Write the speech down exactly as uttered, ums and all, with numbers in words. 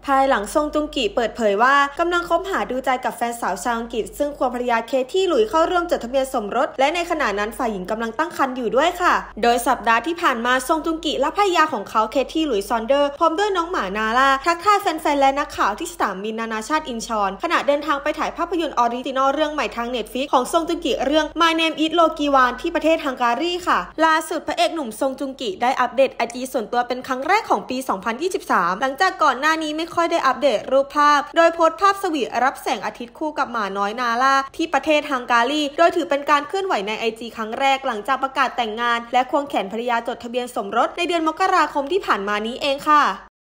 ภายหลังซงจุงกิเปิดเผยว่ากำลังคบหาดูใจกับแฟนสาวชาวอังกฤษซึ่งควงภรรยาเคที่หลุยเข้าร่วมจดทะเบียนสมรสและในขณะนั้นฝ่ายหญิงกำลังตั้งครรภ์อยู่ด้วยค่ะโดยสัปดาห์ที่ผ่านมาซงจุงกิและภรรยาของเขาเคที่หลุยซอนเดอร์พร้อมด้วยน้องหมานาลาทักทายแฟนๆและนักข่าวที่สนามบินนานาชาติอินชอนขณะเดินทางไปถ่ายภาพยนตร์ออริจินอลเรื่องใหม่ทาง Netflix ของซงจุงกิเรื่อง My Name is Logiwan ที่ประเทศฮังการีค่ะล่าสุดพระเอกหนุ่มซงจุงกิได้อัปเดต ไอ จี ส่วนตัวเป็นครั้งแรกของปี สองพันยี่สิบสาม หลังจากก่อนหน้านี้ไม่ค่อยได้อัปเดตรูปภาพโดยโพสต์ภาพสวีทรับแสงอาทิตย์คู่กับหมาน้อยนาลาที่ประเทศฮังการีโดยถือเป็นการเคลื่อนไหวใน ไอ จี ครั้งแรกหลังจากประกาศแต่งงานและควงแขนภรรยาจดทะเบียนสมรสในเดือนมกราคมที่ผ่านมานี้เองค่ะ